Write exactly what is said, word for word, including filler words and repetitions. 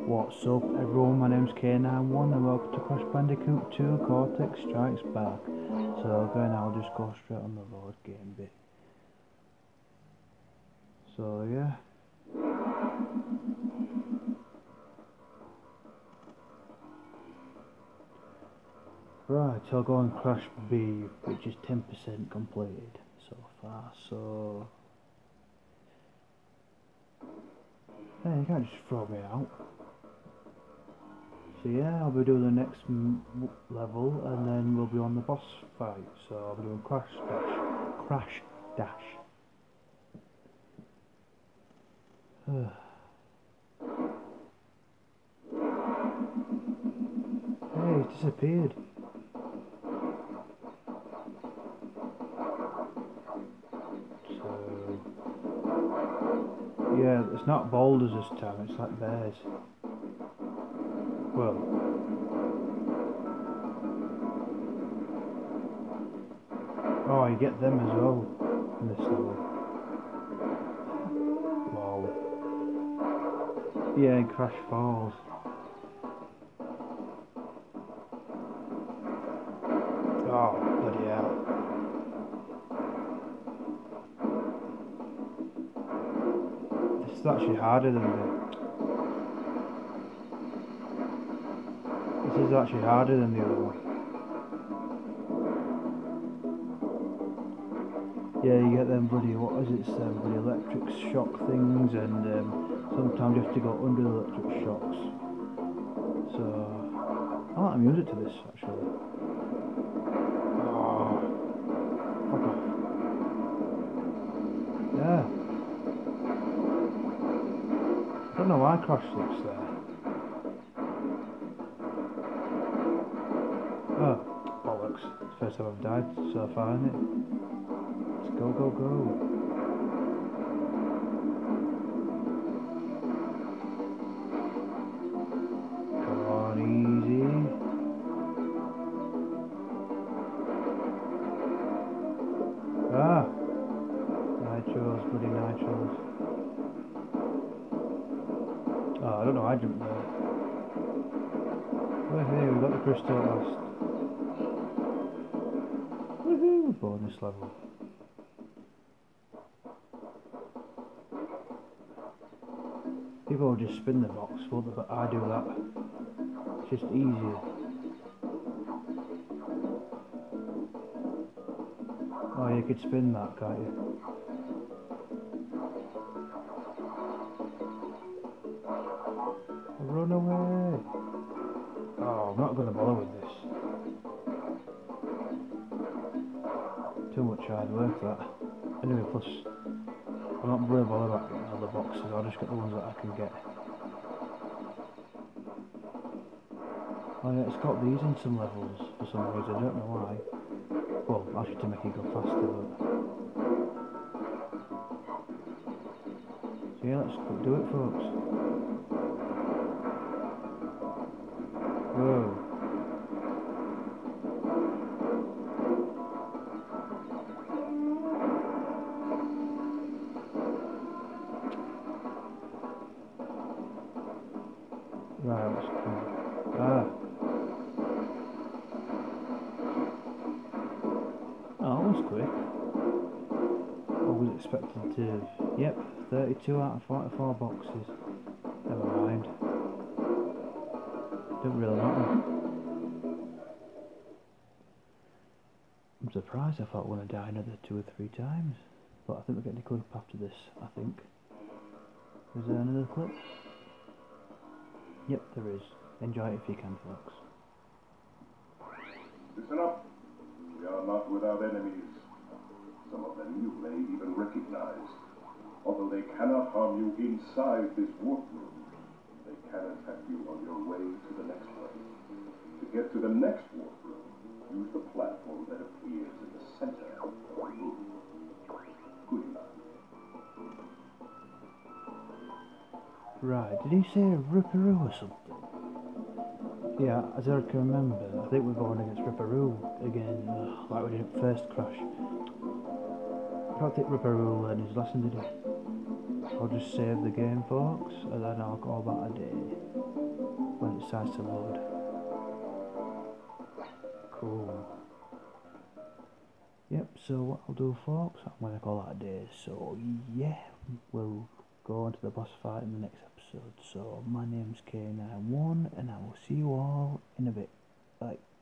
What's up everyone, my name's K nine one and welcome to Crash Bandicoot two Cortex Strikes Back. So again, I'll just go straight on the load game bit. So yeah. Right, I'll go on Crash B, which is ten percent completed so far, so... Hey, you can't just throw me out. So yeah, I'll be doing the next m level and then we'll be on the boss fight. So I'll be doing Crash Dash. Crash Dash. Hey, he's disappeared. So yeah, it's not boulders this time, it's like bears. Well, oh, you get them as well in this level. Wow. Yeah, in Crash Falls. Oh, bloody hell. This is actually harder than the... This is actually harder than the other one. Yeah, you get them bloody, what is it, um, bloody electric shock things, and um, sometimes you have to go under the electric shocks. So, I like the music to this, actually. Oh, fuck off. Yeah. I don't know why Crash looks there. Oh, bollocks. It's the first time I've died so far, isn't it? Let's go, go, go. Come on, easy. Ah! Nitros, bloody nitros. Oh, I don't know, I jumped there. Well, hey, we got the crystal at last. Woohoo! Bonus level. People will just spin the box, won't they? But I do that. It's just easier. Oh, you could spin that, can't you? Run away! Oh, I'm not going to bother with this. Too much hard work, that. Anyway, plus, I'm not really bothered about getting other boxes, I'll just get the ones that I can get. Oh yeah, it's got these in some levels for some reason, I don't know why. Well, actually to make it go faster, but... So yeah, let's do it, folks. Whoa. Right, let's go. Ah. Oh, that was quick. I was expected to... Yep, thirty-two out of forty-four boxes. Never mind. Don't really matter. I'm surprised. I thought I want to die another two or three times. But I think we're getting a clip after this, I think. Is there another clip? Yep, there is. Enjoy it if you can, folks. Listen up. We are not without enemies. Some of them you may even recognize. Although they cannot harm you inside this warp room, they can attack you on your way to the next place. To get to the next warp room, use the platform that appears in the center of the room. Good luck. Right, did he say Ripperoo or something? Yeah, as I can remember, I think we're going against Ripperoo again, uh, like we did at first Crash. I don't think Ripperoo learned his lesson, did he? I'll just save the game, folks, and then I'll go about a day when it decides to load. Cool. Yep, so what I'll do, folks, I'm going to call that a day. So yeah, we'll go on to the boss fight in the next episode. So my name's K ninety-one, and I will see you all in a bit. Bye.